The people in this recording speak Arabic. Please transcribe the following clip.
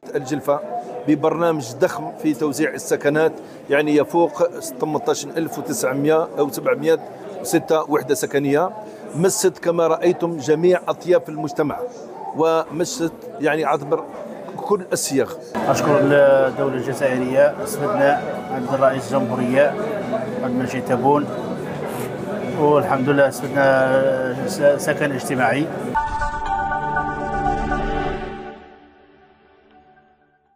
الجلفة ببرنامج ضخم في توزيع السكنات، يعني يفوق 18900 أو 706 وحدة سكنية، مست كما رأيتم جميع أطياف المجتمع، ومست يعني عبر كل الصيغ. أشكر الدولة الجزائرية، استفدنا عند رئيس الجمهورية عبد المجيد تبون، والحمد لله استفدنا سكن اجتماعي.